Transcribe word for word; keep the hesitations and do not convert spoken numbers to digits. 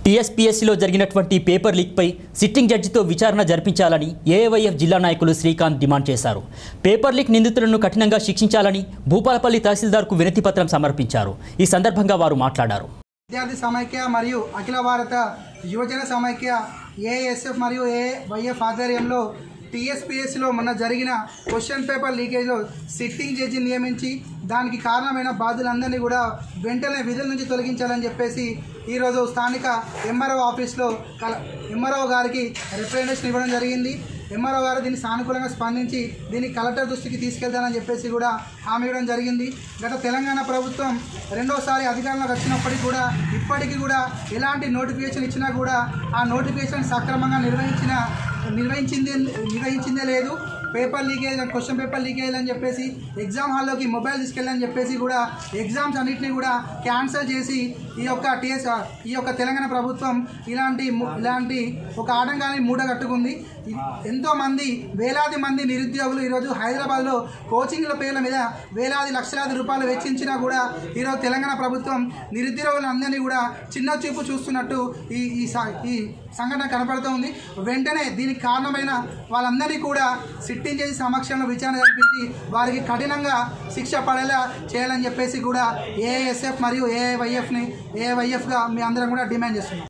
టీఎస్పీఎస్సీలో జరిగినటువంటి paper లీక్పై sitting జడ్జితో విచారణ జరిపించాలని ఏఐవైఎఫ్ జిల్లా నాయకులు శ్రీకాంత్ డిమాండ్ చేశారు. పేపర్ లీక్ నిందితులను కఠినంగా శిక్షించాలని భూపాలపల్లి తహసీల్దార్కు వినతి పత్రం సమర్పించారు. ఈ సందర్భంగా వారు మాట్లాడారు. విద్యార్థి సమైక్య మరియు అఖిల భారత యువజన సమైక్య ఏఎస్ఎఫ్ మరియు ఏవైఎఫ్ ఆధ్వర్యంలో టీఎస్పీఎస్సీలో మొన్న జరిగిన క్వశ్చన్ పేపర్ లీకేజ్లో సిట్టింగ్ జడ్జి నియమించి దానికి కారణమైన బాధ్యులందరినీ కూడా వెంటనే విధుల నుంచి తొలగించాలని చెప్పేసి ఈరోజు స్థానిక ఎంఆర్ఓ ఆఫీస్లో కల ఎంఆర్ఓ గారికి రిప్రజెంటేషన్ ఇవ్వడం జరిగింది. ఎంఆర్ఓ గారు దీన్ని సానుకూలంగా స్పందించి దీన్ని కలెక్టర్ దృష్టికి తీసుకెళ్తానని చెప్పేసి కూడా హామీ ఇవ్వడం జరిగింది. గత తెలంగాణ ప్రభుత్వం రెండోసారి అధికారంలోకి వచ్చినప్పటికీ కూడా ఇప్పటికీ కూడా ఎలాంటి నోటిఫికేషన్ ఇచ్చినా కూడా ఆ నోటిఫికేషన్ సక్రమంగా నిర్వహించిన నిర్వహించింది నిర్వహించిందే లేదు. Paper leakage question paper leakage అని చెప్పేసి ఎగ్జామ్ హాల్లోకి మొబైల్ తీసుకెళ్ళని చెప్పేసి కూడా ఎగ్జామ్స్ అన్నింటినీ కూడా క్యాన్సిల్ చేసి ఈ యొక్క టీఎస్ ఈ యొక్క తెలంగాణ ప్రభుత్వం ఇలాంటి ఇలాంటి ఒక ఆటంకాన్ని మూటగట్టుకుంది. ఎంతోమంది వేలాది మంది నిరుద్యోగులు ఈరోజు హైదరాబాద్లో కోచింగ్ల పేర్ల మీద వేలాది లక్షలాది రూపాయలు వెచ్చించినా కూడా ఈరోజు తెలంగాణ ప్రభుత్వం నిరుద్యోగులందరినీ కూడా చిన్న చూపు చూస్తున్నట్టు ఈ ఈ సంఘటన కనపడుతోంది. వెంటనే దీనికి కారణమైన వాళ్ళందరినీ కూడా సిట్టింగ్ చేసి సమక్షంలో విచారణ జరిపించి వారికి కఠినంగా శిక్ష పడేలా చేయాలని చెప్పేసి కూడా ఏఐఎస్ఎఫ్ మరియు ఏఐవైఎఫ్ని ఏఐవైఎఫ్గా మీ అందరం కూడా డిమాండ్ చేస్తున్నాం.